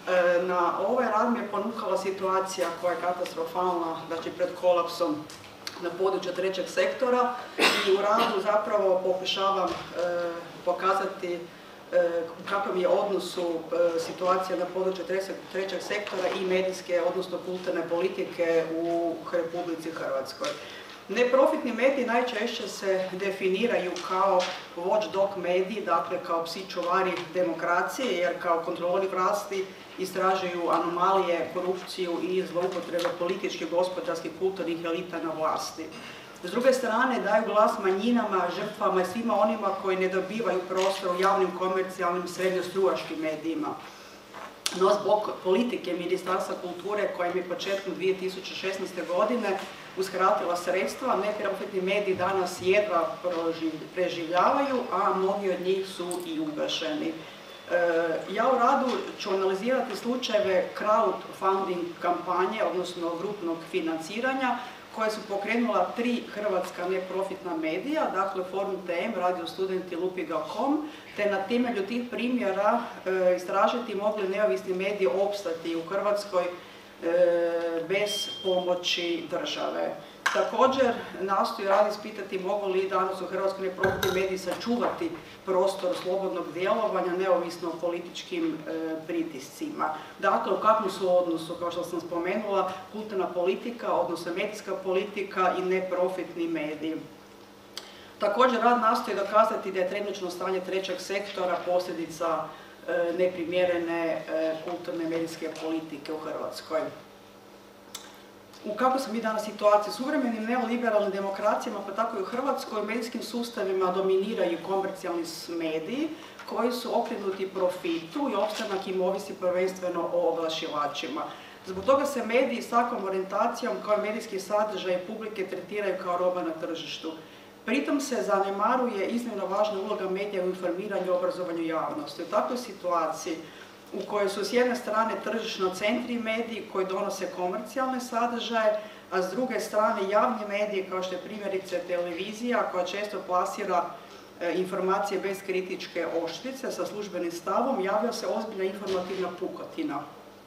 Na ovaj rad me je ponukala situacija koja je katastrofalna, znači pred kolapsom na području trećeg sektora i u radu zapravo pokušavam pokazati u kakvom je odnosu situacija na području trećeg sektora i medijske, odnosno kulturne politike u Republici Hrvatskoj. Neprofitni mediji najčešće se definiraju kao watchdog mediji, dakle kao psi čuvari demokracije, jer kao kontrolori vlasti istražuju anomalije, korupciju i zloupotrebe političkih, gospodarskih, kulturnih elita na vlasti. S druge strane, daju glas manjinama, žrtvama i svima onima koji ne dobivaju prostor u javnim, komercijalnim, srednjostrujačkim medijima. No, zbog politike Ministarstva kulture, koja im je početkom 2016. godine uskratila sredstva, neprofitni mediji danas jedva preživljavaju, a mnogi od njih su i ugašeni. Ja u radu ću analizirati slučajeve crowdfunding kampanje, odnosno grupnog financiranja, koje su pokrenula 3 hrvatska neprofitna medija, dakle Forum TM, Radio Studenti, Lupiga.com, te na temelju tih primjera istražiti mogli neovisni mediji opstati u Hrvatskoj bez pomoći države. Također nastoji rad ispitati mogu li danas u Hrvatskoj neprofitni mediji sačuvati prostor slobodnog djelovanja neovisno o političkim pritiscima. Dakle, u kakvom su odnosu, kao što sam spomenula, kulturna politika, odnosno medijska politika i neprofitni mediji. Također rad nastoji dokazati da je trenutačno stanje trećeg sektora posljedica neprimjerene kulturne medijske politike u Hrvatskoj. U kakvoj smo mi danas situaciji? Suvremenim neoliberalnim demokracijama, pa tako i u Hrvatskoj, medijskim sustavima dominiraju komercijalni mediji koji su okrenuti profitu i opstanak im ovisi prvenstveno o oglašivačima. Zbog toga se mediji s takvom orijentacijom kao i medijski sadržaj publike tretiraju kao roba na tržištu. Pritom se zanemaruje iznimno važna uloga medija u informiranju i obrazovanju javnosti. U takvoj situaciji u kojoj su s jedne strane tržišno centri mediji koji donose komercijalne sadržaje, a s druge strane javni mediji kao što je primjerice televizija koja često plasira informacije bez kritičke oštrice sa službenim stavom, javlja se ozbiljna informativna pukotina.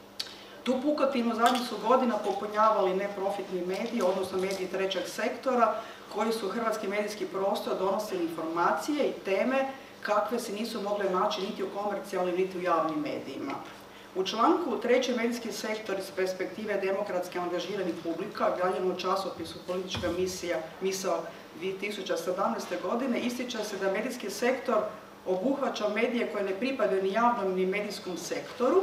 Tu pukotinu zadnjih su godina popunjavali neprofitni mediji, odnosno mediji trećeg sektora, koji su u hrvatski medijski prostor donosili informacije i teme kakve se nisu mogle naći niti u komercijalnim, niti u javnim medijima. U članku 3. medijski sektor iz perspektive demokratski angažiranih publika, objavljeno u časopisu Politička misao 2017. godine, ističe se da medijski sektor obuhvaća medije koje ne pripadaju ni javnom ni medijskom sektoru,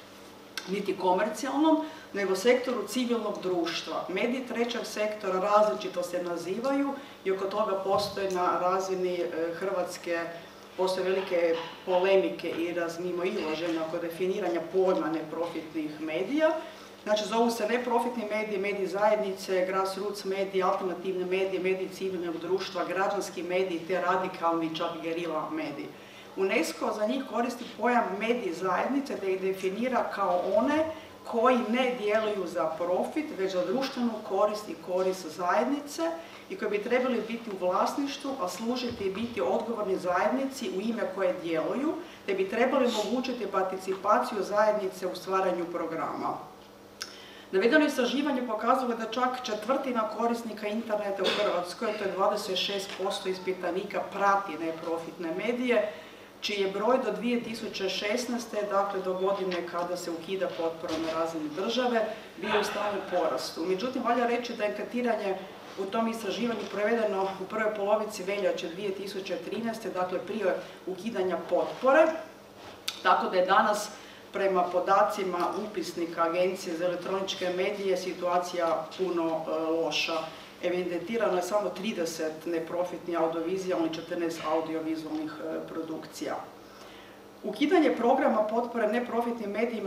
niti komercijalnom, nego sektoru civilnog društva. Mediji trećeg sektora različito se nazivaju i oko toga postoje na razini Hrvatske postoje velike polemike i mimoilaženja oko definiranja pojma neprofitnih medija. Znači, zovu se neprofitni mediji, mediji zajednice, grassroots mediji, alternativni mediji, mediji civilnog društva, građanski mediji te radikalni, čak gerila mediji. UNESCO za njih koristi pojam mediji zajednice da ih definira kao one koji ne djeluju za profit, već za društvenu korist i korist zajednice i koji bi trebali biti u vlasništvu, a služiti i biti odgovorni zajednici u ime koje djeluju, te bi trebali omogućiti participaciju zajednice u stvaranju programa. Navedeno istraživanje pokazalo da čak četvrtina korisnika interneta u Hrvatskoj, to je 26% ispitanika, prati neprofitne medije, čiji je broj do 2016. dakle do godine kada se ukida potpora na razini države, bio u stalnom porastu. Međutim, valja reći da je anketiranje u tom istraživanju provedeno u prvoj polovici veljače 2013. dakle prije ukidanja potpore, tako da je danas prema podacima upisnika Agencije za elektroničke medije situacija puno loša. Evidentirano je samo 30 neprofitnih audiovizualnih i 14 audiovizualnih produkcija. Ukidanje programa potpore neprofitnim medijima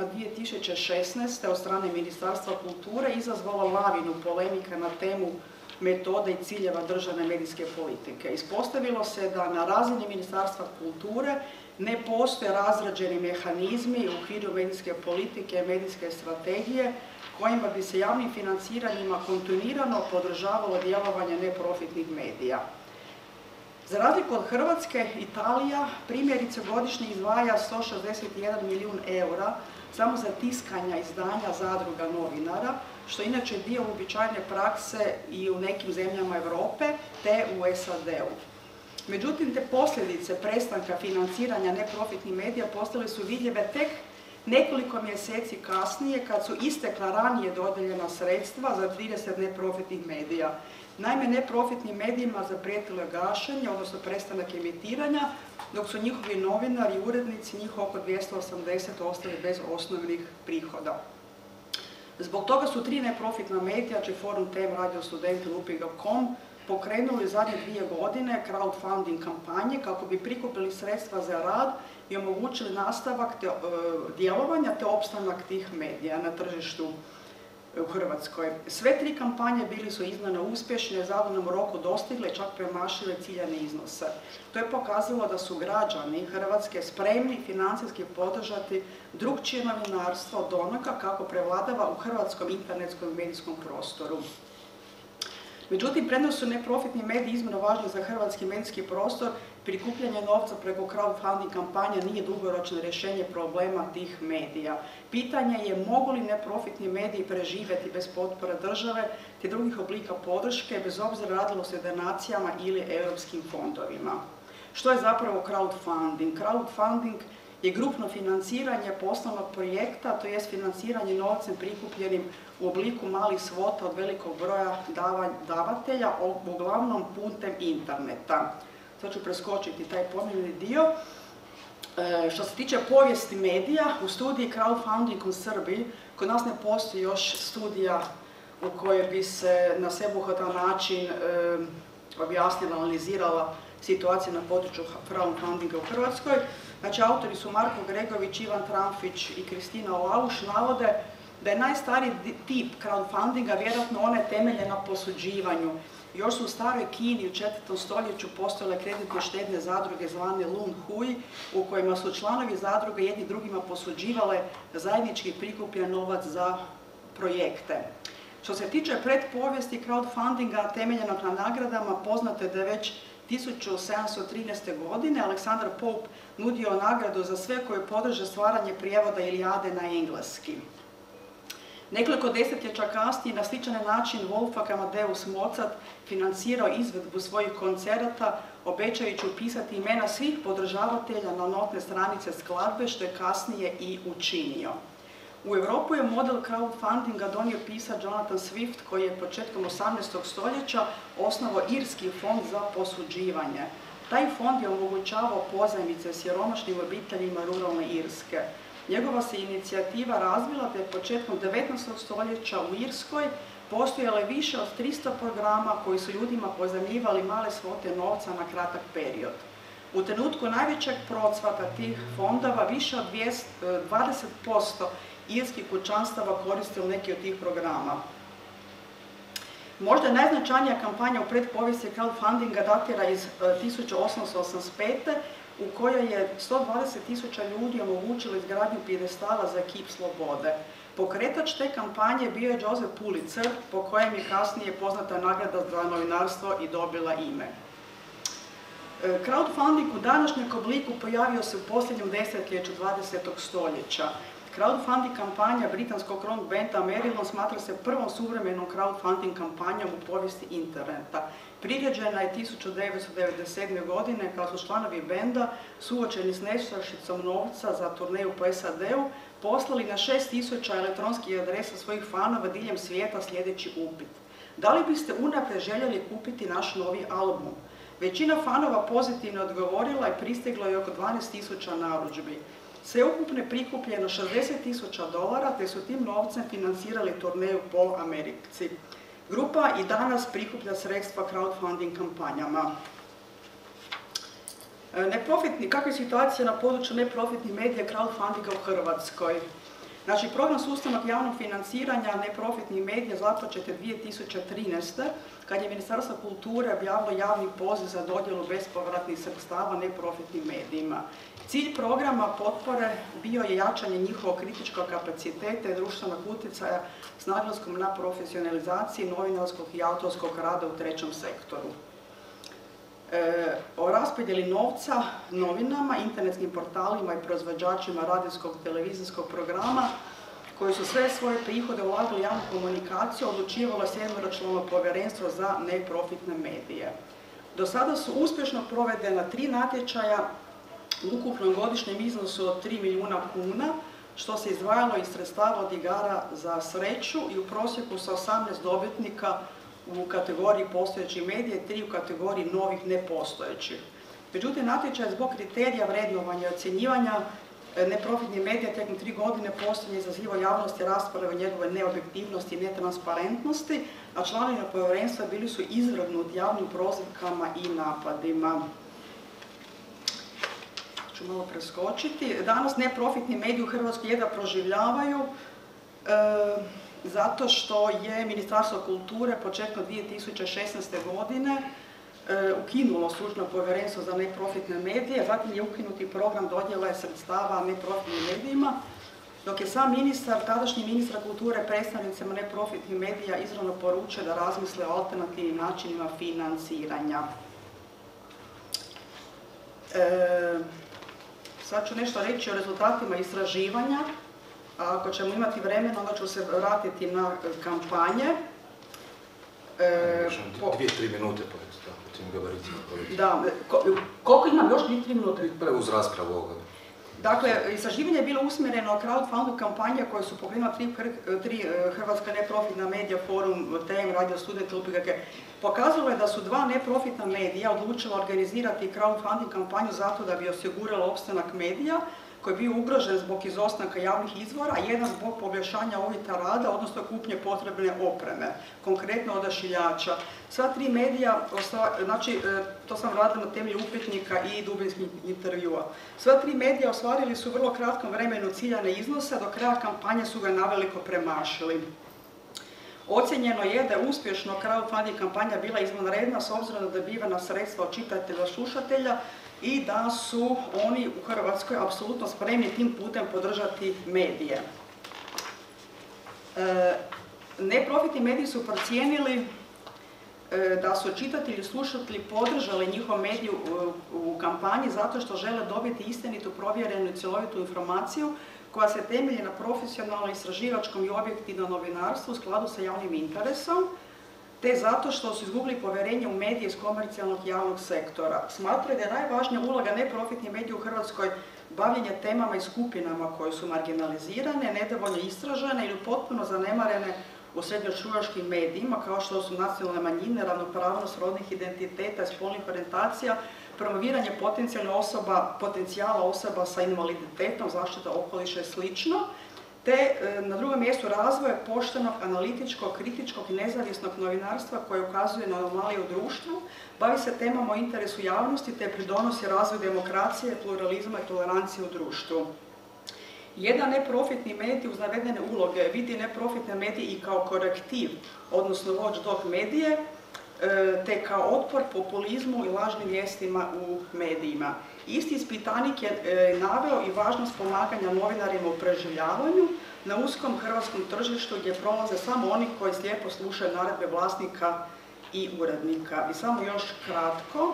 2016. od strane Ministarstva kulture izazvalo lavinu polemika na temu metode i ciljeva državne medijske politike. Ispostavilo se da na razini Ministarstva kulture ne postoje razrađeni mehanizmi u okviru medijske politike i medijske strategije kojima bi se javnim financiranjima kontinuirano podržavalo djelovanje neprofitnih medija. Za razliku od Hrvatske, Italija primjerice godišnje izdvaja 161 milijun eura samo za tiskanja izdanja zadruga novinara, što je inače dio uobičajene prakse i u nekim zemljama Europe, te u SAD-u. Međutim, te posljedice prestanka financiranja neprofitnih medija postale su vidljive tek nekoliko mjeseci kasnije, kad su istekla ranije dodijeljena sredstva za 30 neprofitnih medija. Naime, neprofitnim medijima zaprijetilo je gašenje, odnosno prestanak emitiranja, dok su njihovi novinari i urednici, njih oko 280, ostali bez osnovnih prihoda. Zbog toga su 3 neprofitna medija, Forum TM, Radio Student i Lupiga.com, pokrenuli zadnje 2 godine crowdfunding kampanje kako bi prikupili sredstva za rad i omogućili nastavak djelovanja te opstanak tih medija na tržištu u Hrvatskoj. Sve 3 kampanje bili su iznimno uspješne, u zadanom roku dostigle i čak premašile ciljane iznose. To je pokazalo da su građani Hrvatske spremni financijski podržati drukčije novinarstvo od onoga kako prevladava u hrvatskom internetskom medijskom prostoru. Međutim, premda su neprofitni mediji iznimno važni za hrvatski medijski prostor, prikupljanje novca preko crowdfunding kampanja nije dugoročno rješenje problema tih medija. Pitanje je mogu li neprofitni mediji preživjeti bez potpore države te drugih oblika podrške, bez obzira radilo se o donacijama ili europskim fondovima. Što je zapravo crowdfunding? Crowdfunding je grupno financiranje poslovnog projekta, to jest financiranje novcem prikupljenim u obliku malih svota od velikog broja davatelja, uglavnom putem interneta. Sad ću preskočiti taj pomenuli dio. Što se tiče povijesti medija, u studiji crowdfunding u Srbiji, kod nas ne postoji još studija u kojoj bi se na sveobuhvatan način objasnila, analizirala situacija na području crowdfundinga u Hrvatskoj. Znači, autori su Marko Gregović, Ivan Tramfić i Kristina Olauš, navode da je najstariji tip crowdfundinga vjerojatno one temelje na posuđivanju. Još su u staroj Kini u 4. stoljeću postojale kreditne štedne zadruge zvane Lun Hui, u kojima su članovi zadruge jedni drugima posuđivale zajednički prikupljen novac za projekte. Što se tiče predpovijesti crowdfundinga temeljenog na nagradama, poznato je da je već 1713. godine Aleksandar Pope nudio nagradu za sve koji podrže stvaranje prijevoda Ilijade na engleski. Nekoliko desetljeća kasnije na sličan način Wolfgang Amadeus Mozart financirao izvedbu svojih koncerata, obećajući upisati imena svih podržavatelja na notne stranice skladbe, što je kasnije i učinio. U Europu je model crowdfundinga donio pisac Jonathan Swift, koji je početkom 18. stoljeća osnovao irski fond za posuđivanje. Taj fond je omogućavao pozajmice siromašnim obiteljima ruralne Irske. Njegova se inicijativa razvila te početkom 19. stoljeća u Irskoj postojalo je više od 300 programa koji su ljudima pozajmljivali male svote novca na kratak period. U trenutku najvećeg procvata tih fondova više od 20% irskih kućanstava koristilo neki od tih programa. Možda najznačajnija kampanja u predpovijesti crowdfundinga datira iz 1885. u kojoj je 120.000 ljudi omogućilo izgradnju pijedestala za kip slobode. Pokretač te kampanje bio je Joseph Pulitzer, po kojem je kasnije poznata nagrada za novinarstvo i dobila ime. Crowdfunding u današnjem obliku pojavio se u posljednjem desetljeću 20. stoljeća. Crowdfunding kampanja britanskog rock banda Marillion smatra se prvom suvremenom crowdfunding kampanjom u povijesti interneta. Priređena je 1997. godine kad su članovi benda, suočeni s nestašicom novca za turneju po SAD-u, poslali na 6000 elektronskih adresa svojih fanova diljem svijeta sljedeći upit. Da li biste unaprijed željeli kupiti naš novi album? Većina fanova pozitivno odgovorila i pristiglo je oko 12.000 narudžbi. Sveukupno prikupljeno $60.000 te su tim novcem financirali turneju po Americi. Grupa i danas prikuplja sredstva crowdfunding kampanjama. Kakva je situacija na području neprofitnih medija crowdfundinga u Hrvatskoj? Znači, program sustavnog javnog financiranja neprofitnih medija započet je 2013. kad je Ministarstvo kulture objavilo javni poziv za dodjelu bespovratnih sredstava neprofitnim medijima. Cilj programa potpore bio je jačanje njihovog kritičkog kapaciteta i društvenog utjecaja s naglaskom na profesionalizaciji novinarskog i autorskog rada u trećem sektoru. o raspodjeli novca novinama, internetskim portalima i proizvođačima radijskog i televizijskog programa koji su sve svoje prihode ulagali u javnu komunikaciju, odlučivalo je sedmeročlano povjerenstvo za neprofitne medije. Do sada su uspješno provedena 3 natječaja u ukupnom godišnjem iznosu od 3 milijuna kuna, što se izdvajalo iz sredstava od igara za sreću i u prosjeku sa 18 dobitnika u kategoriji postojećih medija i 3 u kategoriji novih nepostojećih. Međutim, natječaj zbog kriterija vrednovanja i ocjenjivanja neprofitnih medija tijekom 3 godine postojanja izazivao javnosti rasprave o njegove neobjektivnosti i netransparentnosti, a članovi povjerenstva bili su izvrgnuti javnim prozivkama i napadima. Ću malo preskočiti. Danas neprofitni mediji u Hrvatskoj jedva proživljavaju zato što je Ministarstvo kulture početkom 2016. godine ukinulo stručno povjerenstvo za neprofitne medije, zatim je ukinuti program dodjele sredstava neprofitnim medijima, dok je sam ministar, tadašnji ministar kulture, predstavnicima neprofitnih medija izravno poručio da razmisle o alternativnim načinima financiranja. Sad ću nešto reći o rezultatima istraživanja. Ako ćemo imati vremena, onda ću se vratiti na kampanje. 2-3 minute po tim gabaritima. Da, koliko imam? Još 2-3 minute? Uz raspravu ovoga. Dakle, istraživanje je bilo usmjereno na crowdfunding kampanje koje su pokrenula 3 hrvatska neprofitna medija, Forum, TM, Radio Student, UPGK. Pokazalo je da su 2 neprofitna medija odlučila organizirati crowdfunding kampanju zato da bi osigurala opstanak medija koji je bio ugrožen zbog izostanka javnih izvora, a jedan zbog poboljšanja uvjeta rada, odnosno kupnje potrebne opreme, konkretno odašiljača. Sva 3 medija, znači to sam radila na temelju upitnika i dubinskih intervjua. Sva 3 medija ostvarili su u vrlo kratkom vremenu ciljane iznose, do kraja kampanje su ga naveliko premašili. Ocjenjeno je da je uspješno crowdfunding kampanja bila izvanredna s obzirom na dobivena sredstva od čitatelja, slušatelja i da su oni u Hrvatskoj apsolutno spremni tim putem podržati medije. Neprofitni mediji su procijenili da su čitatelji i slušatelji podržali njihov medij u kampanji zato što žele dobiti istinitu, provjerenu i cjelovitu informaciju koja se temelji na profesionalnom, istraživačkom i objektivnom novinarstvu u skladu sa javnim interesom, te zato što su izgubili povjerenje u medije iz komercijalnog javnog sektora. Smatraju da je najvažnija uloga neprofitnih medija u Hrvatskoj bavljenje temama i skupinama koje su marginalizirane, nedovoljno istražene ili potpuno zanemarene u srednjoškolaškim medijima, kao što su nacionalne manjine, ravnopravnost rodnih identiteta i spolnih orijentacija, promoviranje potencijala osoba sa invaliditetom, zaštita okoliša i sl. Te na drugom mjestu razvoja poštenog, analitičkog, kritičkog i nezavisnog novinarstva koje ukazuje na anomalije u društvu, bavi se temama o interesu javnosti te pridonosi razvoju demokracije, pluralizma i tolerancije u društvu. Jedan neprofitni medij uz navedene uloge vidi neprofitne medije i kao korektiv, odnosno watchdog medije, te kao otpor populizmu i lažnim vijestima u medijima. Isti ispitanik je naveo i važnost pomaganja novinarima u preživljavanju na uskom hrvatskom tržištu gdje prolaze samo oni koji slijepo slušaju naredbe vlasnika i urednika. I samo još kratko,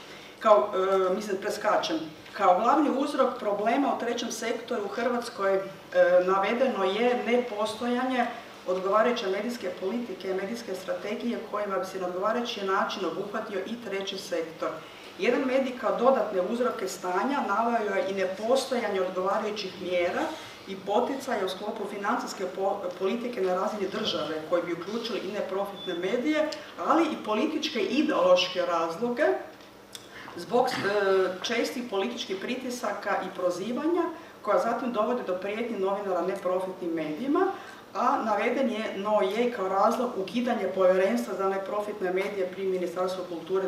preskačem. Kao glavni uzrok problema u trećem sektoru u Hrvatskoj navedeno je nepostojanje odgovarajuće medijske politike i medijske strategije kojima bi se na odgovarajući način obuhvatio i treći sektor. Jedan medij kao dodatne uzroke stanja naveo je i nepostojanje odgovarajućih mjera i poticaja u sklopu financijske politike na razini države koji bi uključili i neprofitne medije, ali i političke i ideološke razloge zbog čestih političkih pritisaka i prozivanja koja zatim dovodi do prijetnji novinara neprofitnim medijima, a naveden je kao razlog ukidanje povjerenstva za neprofitne medije pri Ministarstvu kulture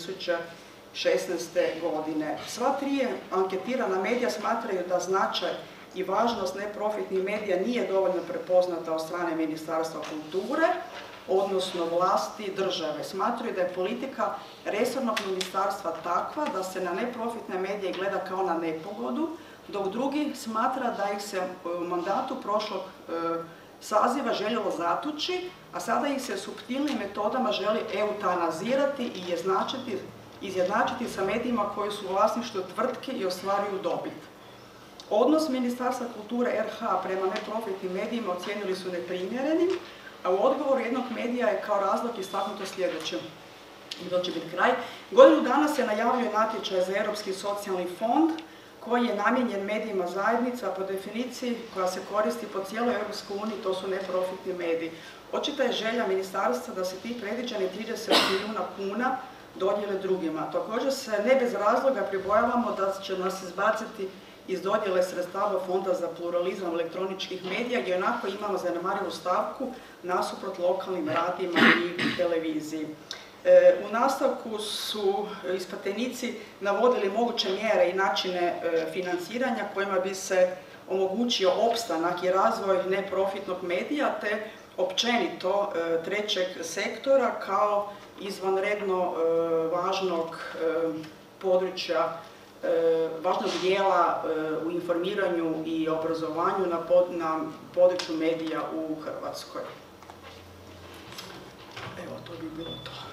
2016. godine. Sva 3 anketirana medija smatraju da značaj i važnost neprofitnih medija nije dovoljno prepoznata od strane Ministarstva kulture, odnosno vlasti države. Smatraju da je politika resornog ministarstva takva da se na neprofitne medije gleda kao na nepogodu, dok drugi smatra da ih se u mandatu prošlog saziva željelo zatući, a sada ih se suptilnim metodama želi eutanazirati i izjednačiti izjednačiti sa medijima koji su u vlasništvu tvrtke i ostvaruju dobit. Odnos Ministarstva kulture RH prema neprofitnim medijima ocijenili su neprimjerenim, a u odgovoru jednog medija je kao razlog istaknuto sljedeće. I to će biti kraj. Godinu dana se najavljuje natječaj za Europski socijalni fond koji je namijenjen medijima zajednica, po definiciji koja se koristi po cijeloj EU, to su neprofitni mediji. Očita je želja ministarstva da se tih predviđenih 30 milijuna kuna dodijele drugima. Također se ne bez razloga pribojavamo da će nas izbaciti iz dodjele sredstava Fonda za pluralizam elektroničkih medija, gdje onako imamo zanemarivu stavku nasuprot lokalnim radijima i televiziji. U nastavku su ispitanici navodili moguće mjere i načine financiranja kojima bi se omogućio opstanak i razvoj neprofitnog medija te općenito trećeg sektora kao izvanredno važnog područja, važnog dijela u informiranju i obrazovanju na području medija u Hrvatskoj. Evo, to bi bilo to.